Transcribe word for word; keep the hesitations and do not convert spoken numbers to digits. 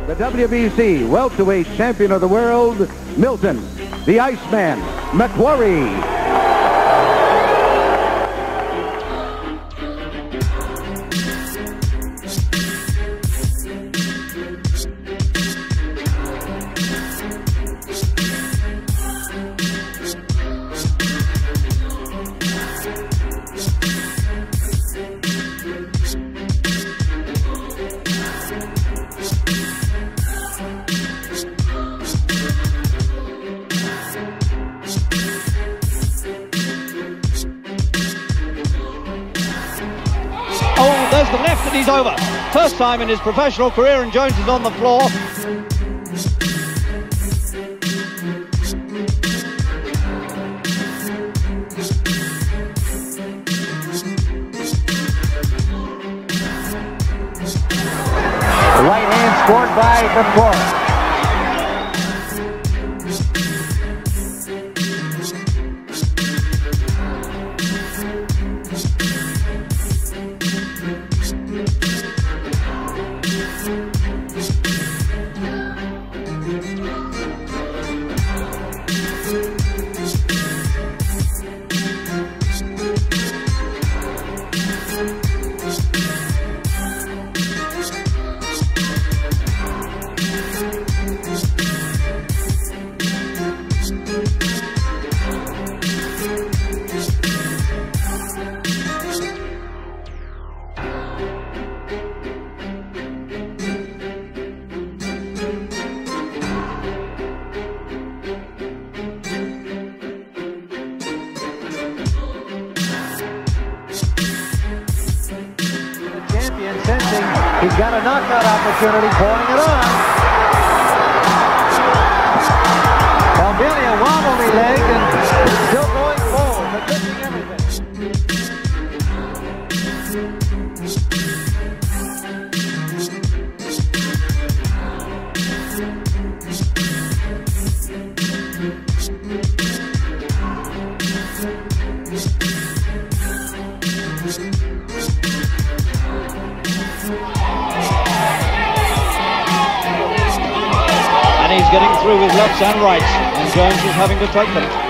the W B C Welterweight Champion of the World, Milton, the Iceman, McCrory. Oh, there's the left and he's over. First time in his professional career and Jones is on the floor. The right hand scored by McCrory. Sensing he's got a knockout opportunity, pouring it on. Calvillia wobbly leg and still going forward, but missing everything. He's getting through with lefts and rights, and Jones is having to take them.